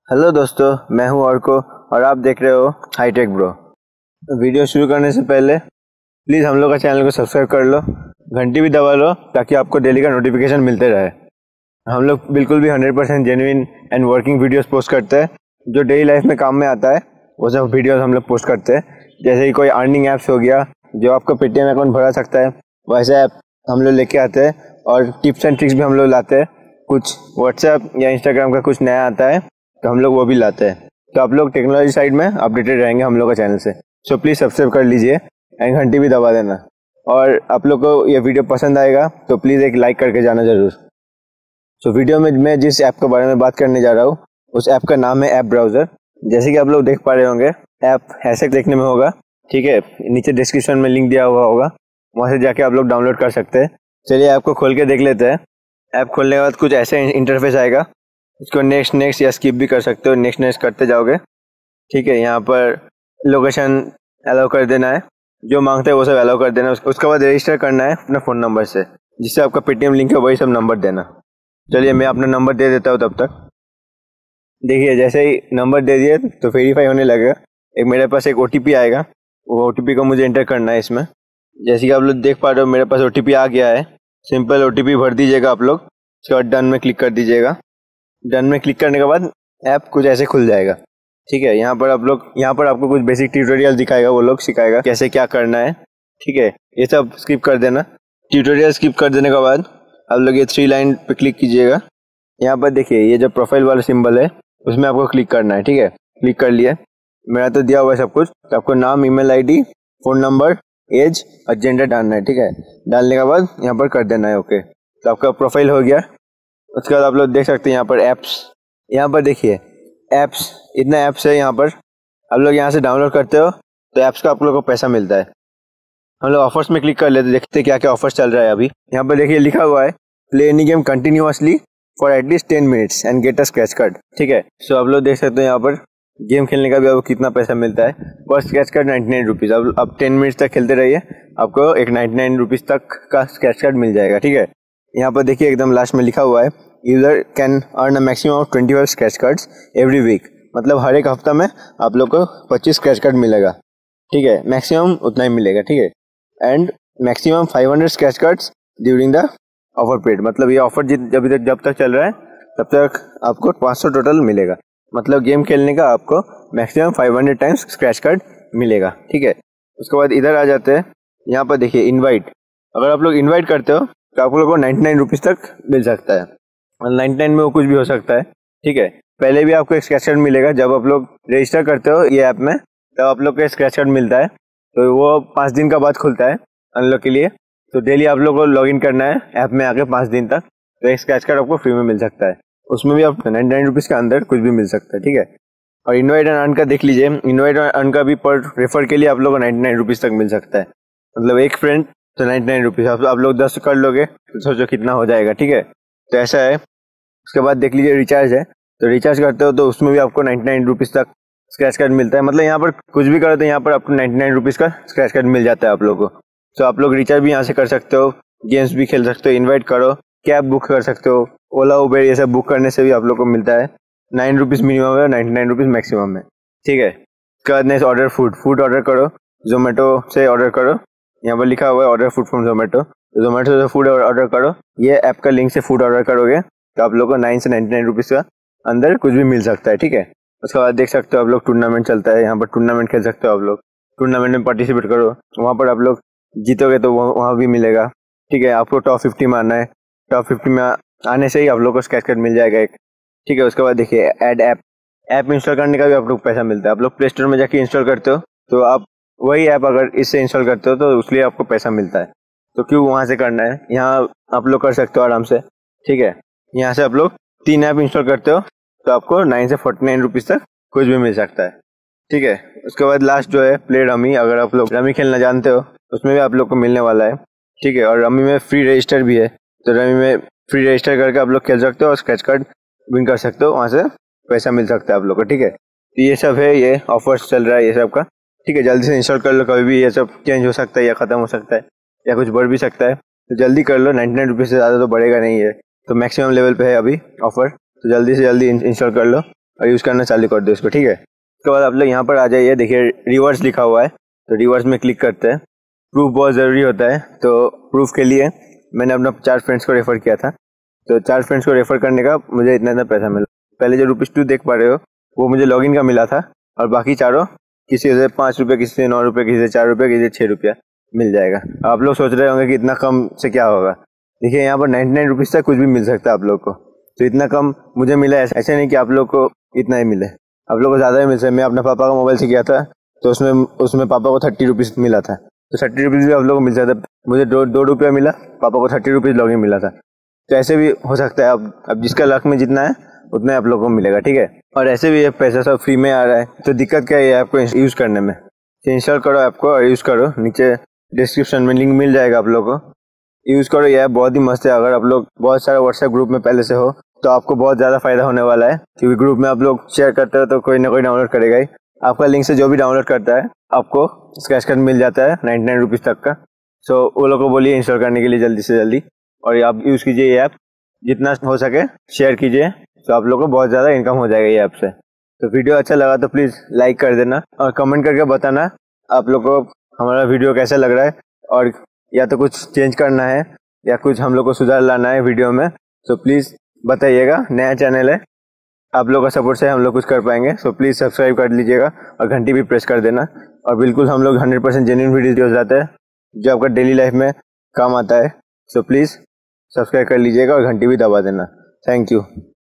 Hello दोस्तों, मैं हूं अर्को और आप देख रहे हो हाईटेक ब्रो। वीडियो शुरू करने से पहले प्लीज़ हम लोग का चैनल को सब्सक्राइब कर लो, घंटी भी दबा लो ताकि आपको डेली का नोटिफिकेशन मिलते रहे। हम लोग बिल्कुल भी 100% genuine and working videos post करते हैं, जो डेली लाइफ में काम में आता है वो सब वीडियोस हम लोग पोस्ट करते हैं। जैसे कि कोई अर्निंग ऐप्स हो गया जो आपको पेटीएम अकाउंट भरा सकता है, वैसे ऐप हम लोग लेके आते हैं। और टिप्स एंड ट्रिक्स भी हम लोग लाते हैं। कुछ व्हाट्सएप या इंस्टाग्राम का कुछ नया आता है तो हम लोग वो भी लाते हैं। तो आप लोग टेक्नोलॉजी साइड में अपडेटेड रहेंगे हम लोग का चैनल से। सो प्लीज़ सब्सक्राइब कर लीजिए एंड घंटी भी दबा देना। और आप लोग को ये वीडियो पसंद आएगा तो प्लीज़ एक लाइक करके जाना ज़रूर। सो वीडियो में मैं जिस ऐप के बारे में बात करने जा रहा हूँ उस ऐप का नाम है ऐप ब्राउज़र। जैसे कि आप लोग देख पा रहे होंगे, ऐप ऐसे देखने में होगा, ठीक है। नीचे डिस्क्रिप्शन में लिंक दिया हुआ होगा, वहाँ से जाके आप लोग डाउनलोड कर सकते हैं। चलिए ऐप को खोल के देख लेते हैं। ऐप खोलने के बाद कुछ ऐसे इंटरफेस आएगा, इसको नेक्स्ट या स्किप भी कर सकते हो, नेक्स्ट करते जाओगे, ठीक है। यहाँ पर लोकेशन अलाउ कर देना है, जो मांगते हैं वो सब अलाउ कर देना है। उसके बाद रजिस्टर करना है अपने फ़ोन नंबर से, जिससे आपका पेटीएम लिंक है वही सब नंबर देना। चलिए मैं अपना नंबर दे देता हूँ। तब तक देखिए, जैसे ही नंबर दे दिए तो वेरीफाई होने लगेगा। मेरे पास एक OTP आएगा, वो OTP को मुझे एंटर करना है इसमें। जैसे कि आप लोग देख पा रहे हो मेरे पास OTP आ गया है। सिंपल OTP भर दीजिएगा आप लोग, उसके बाद डन में क्लिक कर दीजिएगा। डन में क्लिक करने के बाद ऐप कुछ ऐसे खुल जाएगा, ठीक है। यहाँ पर आपको कुछ बेसिक ट्यूटोरियल दिखाएगा, वो लोग सिखाएगा कैसे क्या करना है, ठीक है। ये सब स्किप कर देना। ट्यूटोरियल स्किप कर देने के बाद आप लोग ये 3 लाइन पे क्लिक कीजिएगा। यहाँ पर देखिए, ये जो प्रोफाइल वाला सिंबल है उसमें आपको क्लिक करना है, ठीक है। क्लिक कर लिए, मेरा तो दिया हुआ है सब कुछ। तो आपको नाम, email ID, phone number, age और जेंडर डालना है, ठीक है। डालने के बाद यहाँ पर कर देना है ओके। तो आपका प्रोफाइल हो गया। उसके बाद आप लोग देख सकते हैं यहाँ पर ऐप्स, यहाँ पर देखिए ऐप्स, इतना ऐप्स है यहाँ पर। आप लोग यहाँ से डाउनलोड करते हो तो ऐप्स का आप लोग को पैसा मिलता है। हम लोग ऑफर्स में क्लिक कर लेते, देखते क्या क्या ऑफर्स चल रहा है अभी। यहाँ पर देखिए लिखा हुआ है, play any game continuously for at least 10 minutes and get a scratch card, ठीक है। सो आप लोग देख सकते हैं यहाँ पर गेम खेलने का भी आपको कितना पैसा मिलता है। पर स्क्रैच कार्ड 99 रुपीज़। अब 10 मिनट्स तक खेलते रहिए, आपको एक 99 रुपीज़ तक का स्क्रैच कार्ड मिल जाएगा, ठीक है। यहाँ पर देखिए एकदम लास्ट में लिखा हुआ है, user can earn a maximum of 25 scratch cards every week. मतलब हर एक हफ्ता में आप लोग को 25 स्क्रैच कार्ड मिलेगा, ठीक है। मैक्सिमम उतना ही मिलेगा, ठीक है। And maximum 500 scratch cards during the offer period. मतलब ये ऑफर जब तक चल रहा है तब तक आपको 500 टोटल मिलेगा। मतलब गेम खेलने का आपको मैक्सिमम 500 टाइम्स स्क्रैच कार्ड मिलेगा, ठीक है। उसके बाद इधर आ जाते हैं, यहाँ पर देखिए इनवाइट। अगर आप लोग इनवाइट करते हो तो आप लोग को 99 रुपीज़ तक मिल सकता है। 99 में वो कुछ भी हो सकता है, ठीक है। पहले भी आपको एक स्क्रैच कार्ड मिलेगा जब आप लोग रजिस्टर करते हो ये ऐप में, तब आप लोग को स्क्रैच कार्ड मिलता है। तो वो 5 दिन का बाद खुलता है अनलॉक के लिए। तो डेली आप लोग को लॉगिन करना है ऐप में आके 5 दिन तक, तो एक स्क्रैच कार्ड आपको फ्री में मिल सकता है। उसमें भी आप 99 रुपीज़ के अंदर कुछ भी मिल सकता है, ठीक है। और इन्वाइट एंड अर्न का देख लीजिए, इन्वाइट एंड अर्न का भी पर रेफर के लिए आप लोग को 99 रुपीज़ तक मिल सकता है। मतलब एक फ्रेंड तो 99 रुपीज़, आप लोग 10 कर लोगे तो सोचो कितना हो जाएगा, ठीक है। तो ऐसा है। उसके बाद देख लीजिए रिचार्ज है, तो रिचार्ज करते हो तो उसमें भी आपको 99 रुपीज़ तक स्क्रैच कार्ड मिलता है। मतलब यहाँ पर कुछ भी करो तो यहाँ पर आपको 99 रुपीज़ का स्क्रैच कार्ड मिल जाता है आप लोग को। तो आप लोग रिचार्ज भी यहाँ से कर सकते हो, गेम्स भी खेल सकते हो, इन्वाइट करो, कैब बुक कर सकते हो, ओला उबेर ये सब बुक करने से भी आप लोग को मिलता है। 9 रुपीज़ मिनिमम है, 99 रुपीज़ मैक्सिमम है, ठीक है। उसके बाद नेक्स्ट ऑर्डर फूड ऑर्डर करो, जोमेटो से ऑर्डर करो। यहाँ पर लिखा हुआ है ऑर्डर फूड फ्रॉम जोमेटो, तो जोमेटो से फूड ऑर्डर करो। ये ऐप का लिंक से फूड ऑर्डर करोगे तो आप लोग को 9 से 99 रुपीज़ का अंदर कुछ भी मिल सकता है, ठीक है। उसके बाद देख सकते हो आप लोग टूर्नामेंट चलता है, यहाँ पर टूर्नामेंट खेल सकते हो आप लोग। टूर्नामेंट में पार्टिसिपेट करो, वहाँ पर आप लोग जीतोगे तो वहाँ भी मिलेगा, ठीक है। आपको टॉप 50 में आना है, टॉप 50 में आने से ही आप लोग को स्क्रैच कार्ड मिल जाएगा एक, ठीक है। उसके बाद देखिए ऐड ऐप इंस्टॉल करने का भी आप लोग पैसा मिलता है। आप लोग प्ले स्टोर में जाके इंस्टॉल करते हो तो आप वही ऐप अगर इससे इंस्टॉल करते हो तो उसके लिए आपको पैसा मिलता है। तो क्यों वहाँ से करना है, यहाँ आप लोग कर सकते हो आराम से, ठीक है। यहाँ से आप लोग 3 ऐप इंस्टॉल करते हो तो आपको 9 से 49 रुपीज़ तक कुछ भी मिल सकता है, ठीक है। उसके बाद लास्ट जो है प्ले रमी। अगर आप लोग रमी खेलना जानते हो उसमें भी आप लोग को मिलने वाला है, ठीक है। और रमी में फ्री रजिस्टर भी है, तो रमी में फ्री रजिस्टर करके आप लोग खेल सकते हो और स्क्रैच कार्ड विन कर सकते हो, वहाँ से पैसा मिल सकता है आप लोग को, ठीक है। तो ये सब है, ये ऑफर्स चल रहा है ये सब का, ठीक है। जल्दी से इंस्टॉल कर लो, कभी भी ये सब चेंज हो सकता है या ख़त्म हो सकता है या कुछ बढ़ भी सकता है, तो जल्दी कर लो। 99 रुपीज़ से ज़्यादा तो बढ़ेगा नहीं है, तो मैक्सिमम लेवल पे है अभी ऑफर, तो जल्दी से जल्दी इंस्टॉल कर लो और यूज़ करना चालू कर दो इसको, ठीक है। उसके बाद आप लोग यहाँ पर आ जाइए, देखिए रिवर्स लिखा हुआ है, तो रिवर्स में क्लिक करते हैं। प्रूफ बहुत ज़रूरी होता है, तो प्रूफ के लिए मैंने अपना 4 फ्रेंड्स को रेफ़र किया था, तो 4 फ्रेंड्स को रेफ़र करने का मुझे इतना पैसा मिला। पहले जो ₹2 देख पा रहे हो वो मुझे लॉगिन का मिला था, और बाकी चारों किसी से ₹5, किसी से ₹9, किसी से ₹4, किसी से ₹6 मिल जाएगा। आप लोग सोच रहे होंगे कि इतना कम से क्या होगा। देखिए यहाँ पर 99 तक कुछ भी मिल सकता है आप लोग को, तो इतना कम मुझे मिला। ऐसे नहीं कि आप लोग को इतना ही मिले, आप लोग को ज़्यादा ही मिल सकता है। मैं अपने पापा का मोबाइल से किया था, तो उसमें पापा को ₹30 मिला था, तो ₹30 भी आप लोग को मिल सकता है। मुझे ₹2 मिला, पापा को ₹30 लॉगिन मिला था। तो ऐसे भी हो सकता है, अब जिसका लक में जितना है उतना ही आप लोग को मिलेगा, ठीक है। और ऐसे भी ये पैसा सब फ्री में आ रहा है, तो दिक्कत क्या है ऐप को यूज़ करने में। तो इंस्टॉल करो ऐप को और यूज़ करो, नीचे डिस्क्रिप्शन में लिंक मिल जाएगा आप लोग को, यूज़ करो। ये ऐप बहुत ही मस्त है। अगर आप लोग बहुत सारे व्हाट्सएप ग्रुप में पहले से हो तो आपको बहुत ज़्यादा फायदा होने वाला है, क्योंकि ग्रुप में आप लोग शेयर करते हो तो कोई ना कोई डाउनलोड करेगा ही। आपका लिंक से जो भी डाउनलोड करता है आपको स्क्रैच कार्ड मिल जाता है 99 रुपीज़ तक का। सो वो लोग को बोलिए इंस्टॉल करने के लिए जल्दी से जल्दी, और आप यूज़ कीजिए ये ऐप, जितना हो सके शेयर कीजिए, तो आप लोग को बहुत ज़्यादा इनकम हो जाएगा ये ऐप से। तो वीडियो अच्छा लगा तो प्लीज़ लाइक कर देना, और कमेंट करके बताना आप लोग को हमारा वीडियो कैसा लग रहा है, और या तो कुछ चेंज करना है या कुछ हम लोग को सुधार लाना है वीडियो में, तो प्लीज़ बताइएगा। नया चैनल है, आप लोग का सपोर्ट से हम लोग कुछ कर पाएंगे। सो प्लीज़ सब्सक्राइब कर लीजिएगा और घंटी भी प्रेस कर देना। और बिल्कुल हम लोग 100% जेन्युइन वीडियोज़ लाते हैं जो आपका डेली लाइफ में काम आता है। सो प्लीज़ सब्सक्राइब कर लीजिएगा और घंटी भी दबा देना। Thank you.